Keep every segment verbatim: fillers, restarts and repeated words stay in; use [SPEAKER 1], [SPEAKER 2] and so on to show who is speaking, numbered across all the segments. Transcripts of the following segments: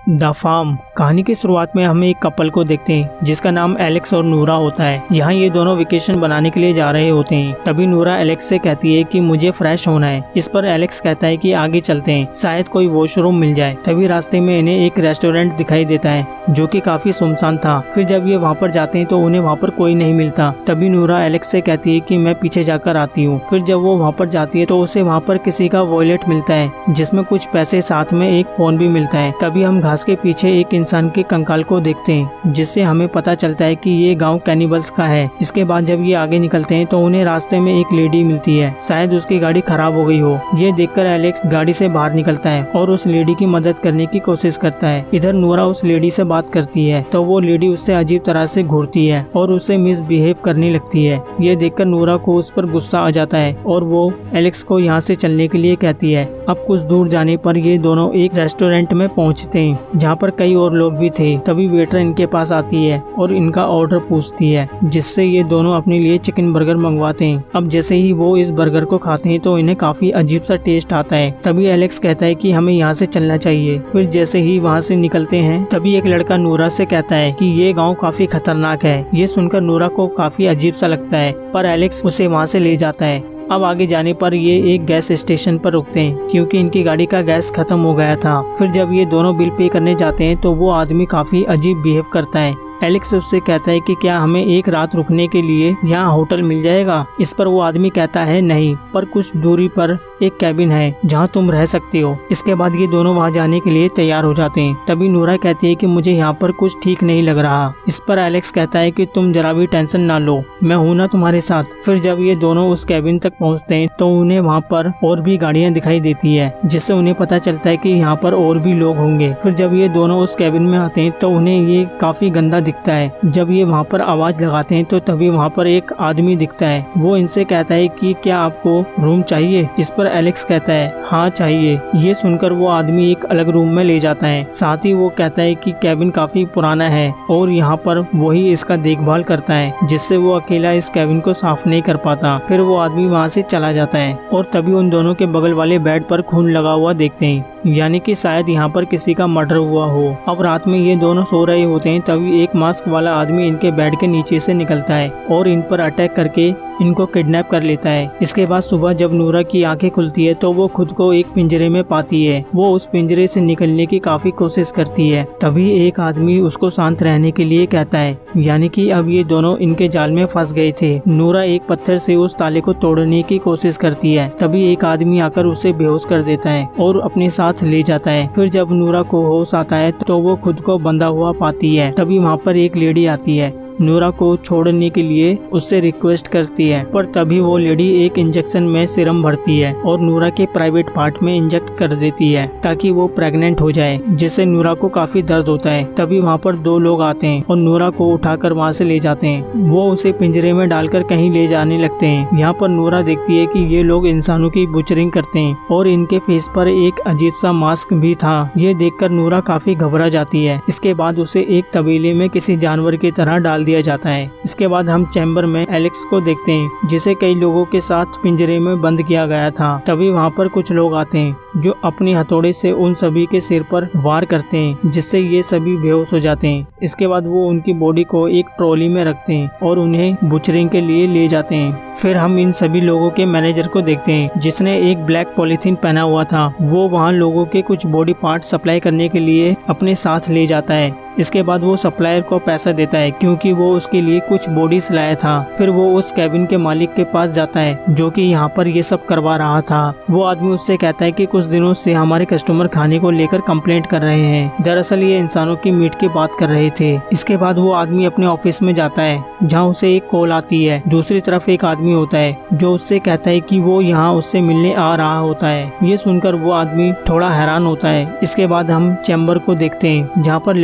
[SPEAKER 1] The farm कहानी की शुरुआत में हमें एक कपल को देखते हैं जिसका नाम एलेक्स और नूरा होता है। यहाँ ये दोनों वेकेशन बनाने के लिए जा रहे होते हैं। तभी नूरा एलेक्स से कहती है कि मुझे फ्रेश होना है। इस पर एलेक्स कहता है कि आगे चलते हैं, शायद कोई वॉशरूम मिल जाए। तभी रास्ते में इन्हें एक रेस्टोरेंट दिखाई देता है जो कि काफी सुनसान था। फिर जब ये वहाँ पर जाते हैं तो उन्हें वहाँ पर कोई नहीं मिलता। तभी नूरा एलेक्स से कहती है कि मैं पीछे जाकर आती हूँ। फिर जब वो वहाँ पर जाती है तो उसे वहाँ पर किसी का वॉलेट मिलता है जिसमें कुछ पैसे, साथ में एक फोन भी मिलता है। तभी हम घास के पीछे एक इंसान के कंकाल को देखते हैं जिससे हमें पता चलता है कि ये गांव कैनिबल्स का है। इसके बाद जब ये आगे निकलते हैं तो उन्हें रास्ते में एक लेडी मिलती है, शायद उसकी गाड़ी खराब हो गई हो। ये देखकर एलेक्स गाड़ी से बाहर निकलता है और उस लेडी की मदद करने की कोशिश करता है। इधर नूरा उस लेडी से बात करती है तो वो लेडी उससे अजीब तरह से घूरती है और उससे मिसबिहेव करने लगती है। ये देखकर नूरा को उस पर गुस्सा आ जाता है और वो एलेक्स को यहाँ से चलने के लिए कहती है। अब कुछ दूर जाने पर ये दोनों एक रेस्टोरेंट में पहुँचते हैं जहाँ पर कई और लोग भी थे। तभी वेटर इनके पास आती है और इनका ऑर्डर पूछती है, जिससे ये दोनों अपने लिए चिकन बर्गर मंगवाते हैं। अब जैसे ही वो इस बर्गर को खाते हैं तो इन्हें काफी अजीब सा टेस्ट आता है। तभी एलेक्स कहता है कि हमें यहाँ से चलना चाहिए। फिर जैसे ही वहाँ से निकलते हैं तभी एक लड़का नूरा से कहता है कि ये गाँव काफी खतरनाक है। ये सुनकर नूरा को काफी अजीब सा लगता है, पर एलेक्स उसे वहाँ से ले जाता है। अब आगे जाने पर ये एक गैस स्टेशन पर रुकते हैं क्योंकि इनकी गाड़ी का गैस खत्म हो गया था। फिर जब ये दोनों बिल पे करने जाते हैं तो वो आदमी काफी अजीब बिहेव करता है। एलेक्स उससे कहता है कि क्या हमें एक रात रुकने के लिए यहाँ होटल मिल जाएगा। इस पर वो आदमी कहता है नहीं, पर कुछ दूरी पर एक कैबिन है जहाँ तुम रह सकते हो। इसके बाद ये दोनों वहाँ जाने के लिए तैयार हो जाते हैं। तभी नूरा कहती है कि मुझे यहाँ पर कुछ ठीक नहीं लग रहा। इस पर एलेक्स कहता है कि तुम जरा भी टेंशन ना लो, मैं हूँ ना तुम्हारे साथ। फिर जब ये दोनों उस कैबिन तक पहुँचते हैं तो उन्हें वहाँ पर और भी गाड़ियाँ दिखाई देती है, जिससे उन्हें पता चलता है कि यहाँ पर और भी लोग होंगे। फिर जब ये दोनों उस कैबिन में आते हैं तो उन्हें ये काफी गंदा दिखता है। जब ये वहाँ पर आवाज लगाते हैं तो तभी वहाँ पर एक आदमी दिखता है। वो इनसे कहता है कि क्या आपको रूम चाहिए। इस पर एलेक्स कहता है हाँ चाहिए। ये सुनकर वो आदमी एक अलग रूम में ले जाता है। साथ ही वो कहता है कि कैबिन काफी पुराना है और यहाँ पर वही इसका देखभाल करता है, जिससे वो अकेला इस कैबिन को साफ नहीं कर पाता। फिर वो आदमी वहाँ से चला जाता है और तभी उन दोनों के बगल वाले बेड पर खून लगा हुआ देखते हैं, यानी कि शायद यहाँ पर किसी का मर्डर हुआ हो। अब रात में ये दोनों सो रहे होते हैं तभी एक मास्क वाला आदमी इनके बेड के नीचे से निकलता है और इन पर अटैक करके इनको किडनैप कर लेता है। इसके बाद सुबह जब नूरा की आंखें खुलती है तो वो खुद को एक पिंजरे में पाती है। वो उस पिंजरे से निकलने की काफी कोशिश करती है। तभी एक आदमी उसको शांत रहने के लिए कहता है, यानी कि अब ये दोनों इनके जाल में फंस गए थे। नूरा एक पत्थर से उस ताले को तोड़ने की कोशिश करती है। तभी एक आदमी आकर उसे बेहोश कर देता है और अपने साथ ले जाता है। फिर जब नूरा को होश आता है तो वो खुद को बंधा हुआ पाती है। तभी वहाँ पर एक लेडी आती है, नूरा को छोड़ने के लिए उससे रिक्वेस्ट करती है, पर तभी वो लेडी एक इंजेक्शन में सीरम भरती है और नूरा के प्राइवेट पार्ट में इंजेक्ट कर देती है ताकि वो प्रेग्नेंट हो जाए, जिससे नूरा को काफी दर्द होता है। तभी वहाँ पर दो लोग आते हैं और नूरा को उठाकर वहाँ से ले जाते हैं। वो उसे पिंजरे में डालकर कहीं ले जाने लगते हैं। यहाँ पर नूरा देखती है कि ये लोग इंसानों की बुचरिंग करते हैं और इनके फेस पर एक अजीब सा मास्क भी था। ये देखकर नूरा काफी घबरा जाती है। इसके बाद उसे एक तबेले में किसी जानवर की तरह डाल दिया जाता है। इसके बाद हम चैम्बर में एलेक्स को देखते हैं जिसे कई लोगों के साथ पिंजरे में बंद किया गया था। तभी वहाँ पर कुछ लोग आते हैं जो अपनी हथौड़े से उन सभी के सिर पर वार करते हैं, जिससे ये सभी बेहोश हो जाते हैं। इसके बाद वो उनकी बॉडी को एक ट्रॉली में रखते हैं और उन्हें बुचरिंग के लिए ले जाते हैं। फिर हम इन सभी लोगों के मैनेजर को देखते हैं जिसने एक ब्लैक पॉलीथीन पहना हुआ था। वो वहाँ लोगों के कुछ बॉडी पार्ट सप्लाई करने के लिए अपने साथ ले जाता है। इसके बाद वो सप्लायर को पैसा देता है क्योंकि वो उसके लिए कुछ बॉडीज लाया था। फिर वो उस कैबिन के मालिक के पास जाता है जो कि यहाँ पर ये सब करवा रहा था। वो आदमी उससे कहता है कि कुछ दिनों से हमारे कस्टमर खाने को लेकर कंप्लेंट कर रहे हैं। दरअसल ये इंसानों की मीट की बात कर रहे थे। इसके बाद वो आदमी अपने ऑफिस में जाता है जहाँ उसे एक कॉल आती है। दूसरी तरफ एक आदमी होता है जो उससे कहता है कि वो यहाँ उससे मिलने आ रहा होता है। ये सुनकर वो आदमी थोड़ा हैरान होता है। इसके बाद हम चैम्बर को देखते हैं जहाँ पर लड़कियों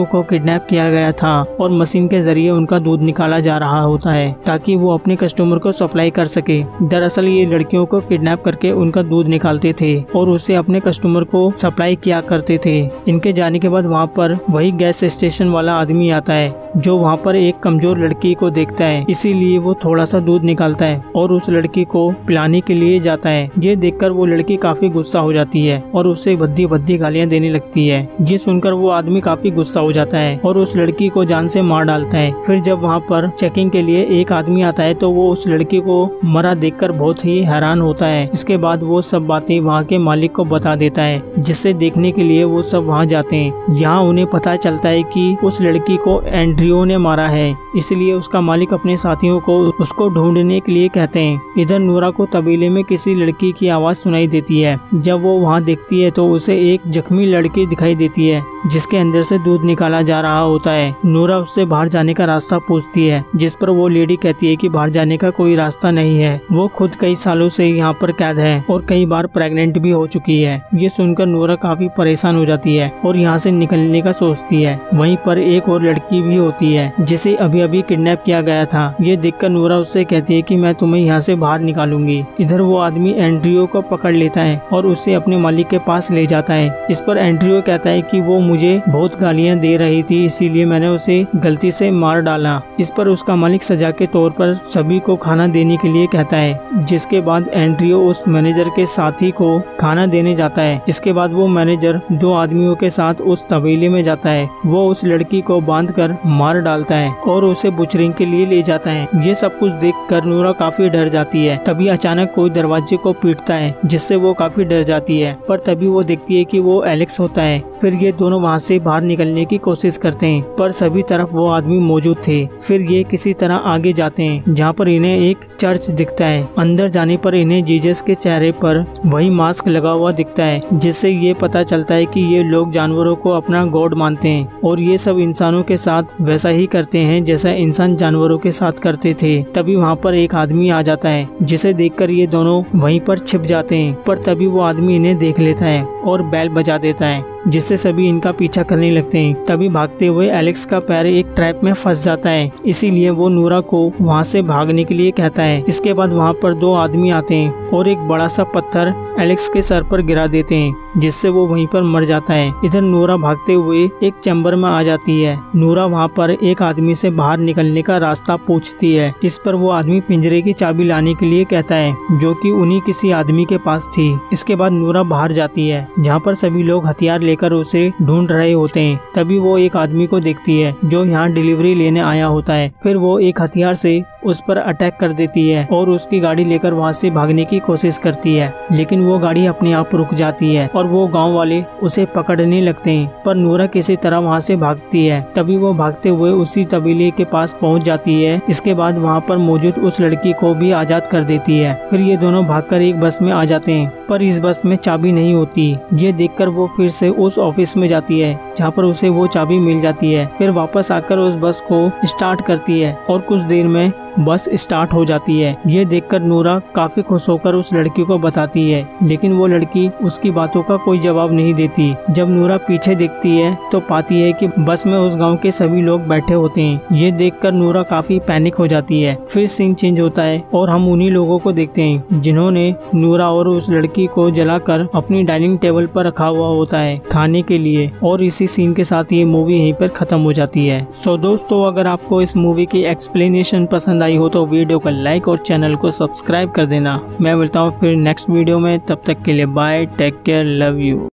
[SPEAKER 1] को किडनैप किया गया था और मशीन के जरिए उनका दूध निकाला जा रहा होता है ताकि वो अपने कस्टमर को सप्लाई कर सके। दरअसल ये लड़कियों को किडनैप करके उनका दूध निकालते थे और उसे अपने कस्टमर को सप्लाई किया करते थे। इनके जाने के बाद वहाँ पर वही गैस स्टेशन वाला आदमी आता है जो वहाँ पर एक कमजोर लड़की को देखता है, इसीलिए वो थोड़ा सा दूध निकालता है और उस लड़की को पिलाने के लिए जाता है। ये देखकर वो लड़की काफी गुस्सा हो जाती है और उसे भद्दी भद्दी गालियाँ देने लगती है। ये सुनकर वो आदमी काफी गुस्सा हो जाता है और उस लड़की को जान से मार डालता है। फिर जब वहाँ पर चेकिंग के लिए एक आदमी आता है तो वो उस लड़की को मरा देखकर बहुत ही हैरान होता है। इसके बाद वो सब बातें वहाँ के मालिक को बता देता है, जिसे देखने के लिए वो सब वहाँ जाते हैं। यहाँ उन्हें पता चलता है कि उस लड़की को एंड्रियो ने मारा है, इसलिए उसका मालिक अपने साथियों को उसको ढूंढने के लिए कहते हैं। इधर नूरा को तबेले में किसी लड़की की आवाज सुनाई देती है। जब वो वहाँ देखती है तो उसे एक जख्मी लड़की दिखाई देती है जिसके अंदर से दूध निकाला जा रहा होता है। नूरा उससे बाहर जाने का रास्ता पूछती है, जिस पर वो लेडी कहती है कि बाहर जाने का कोई रास्ता नहीं है। वो खुद कई सालों से यहाँ पर कैद है और कई बार प्रेग्नेंट भी हो चुकी है। ये सुनकर नूरा काफी परेशान हो जाती है और यहाँ से निकलने का सोचती है। वहीं पर एक और लड़की भी होती है जिसे अभी अभी किडनैप किया गया था। ये देखकर नूरा उससे कहती है कि मैं तुम्हें यहाँ से बाहर निकालूंगी। इधर वो आदमी एंड्रियो को पकड़ लेता है और उसे अपने मालिक के पास ले जाता है। इस पर एंड्रियो कहता है कि वो मुझे बहुत गालियाँ दे रही थी, इसीलिए मैंने उसे गलती से मार डाला। इस पर उसका मालिक सजा के तौर पर सभी को खाना देने के लिए कहता है, जिसके बाद एंड्रियो उस मैनेजर के साथी को खाना देने जाता है। इसके बाद वो मैनेजर दो आदमियों के साथ उस तबेले में जाता है। वो उस लड़की को बांध कर मार डालता है और उसे बुचरिंग के लिए ले जाता है। ये सब कुछ देख कर नूरा काफी डर जाती है। तभी अचानक कोई दरवाजे को पीटता है, जिससे वो काफी डर जाती है। पर तभी वो देखती है कि वो एलेक्स होता है। फिर ये दोनों वहाँ से बाहर निकलने की कोशिश करते हैं, पर सभी तरफ वो आदमी मौजूद थे। फिर ये किसी तरह आगे जाते हैं, जहाँ पर इन्हें एक चर्च दिखता है। अंदर जाने पर इन्हें जीसस के चेहरे पर वही मास्क लगा हुआ दिखता है, जिससे ये पता चलता है कि ये लोग जानवरों को अपना गॉड मानते हैं और ये सब इंसानों के साथ वैसा ही करते हैं जैसा इंसान जानवरों के साथ करते थे। तभी वहाँ पर एक आदमी आ जाता है, जिसे देखकर ये दोनों वहीं पर छिप जाते हैं। पर तभी वो आदमी इन्हें देख लेता है और बैल बजा देता है, जिससे सभी इनका पीछा करने लगते हैं। तभी भागते हुए एलेक्स का पैर एक ट्रैप में फंस जाता है, इसीलिए वो नूरा को वहाँ से भागने के लिए कहता है। इसके बाद वहाँ पर दो आदमी आते हैं और एक बड़ा सा पत्थर एलेक्स के सर पर गिरा देते हैं, जिससे वो वहीं पर मर जाता है। इधर नूरा भागते हुए एक चैम्बर में आ जाती है। नूरा वहाँ पर एक आदमी से बाहर निकलने का रास्ता पूछती है। इस पर वो आदमी पिंजरे की चाबी लाने के लिए कहता है, जो कि उन्हीं किसी आदमी के पास थी। इसके बाद नूरा बाहर जाती है, जहाँ पर सभी लोग हथियार लेकर उसे ढूंढ रहे होते हैं। तभी वो एक आदमी को देखती है जो यहाँ डिलीवरी लेने आया होता है। फिर वो एक हथियार से उस पर अटैक कर देती है और उसकी गाड़ी लेकर वहाँ से भागने की कोशिश करती है, लेकिन वो गाड़ी अपने आप रुक जाती है और वो गांव वाले उसे पकड़ने लगते हैं। पर नूरा किसी तरह वहाँ से भागती है। तभी वो भागते हुए उसी तबेले के पास पहुँच जाती है। इसके बाद वहाँ पर मौजूद उस लड़की को भी आजाद कर देती है। फिर ये दोनों भागकर एक बस में आ जाते हैं, पर इस बस में चाबी नहीं होती। ये देखकर वो फिर से उस ऑफिस में जाती है, जहाँ पर उसे वो चाबी मिल जाती है। फिर वापस आकर उस बस को स्टार्ट करती है और कुछ देर में बस स्टार्ट हो जाती है। ये देखकर नूरा काफी खुश होकर उस लड़की को बताती है, लेकिन वो लड़की उसकी बातों का कोई जवाब नहीं देती। जब नूरा पीछे देखती है तो पाती है कि बस में उस गांव के सभी लोग बैठे होते हैं। ये देखकर नूरा काफी पैनिक हो जाती है। फिर सीन चेंज होता है और हम उन्हीं लोगों को देखते हैं जिन्होंने नूरा और उस लड़की को जलाकर अपनी डाइनिंग टेबल पर रखा हुआ होता है खाने के लिए। और इसी सीन के साथ ये मूवी यहीं पर खत्म हो जाती है। सो दोस्तों, अगर आपको इस मूवी की एक्सप्लेनेशन पसंद आई हो तो वीडियो को लाइक और चैनल को सब्सक्राइब कर देना। मैं मिलता हूँ फिर नेक्स्ट वीडियो में, तब तक के लिए bye, take care, love you.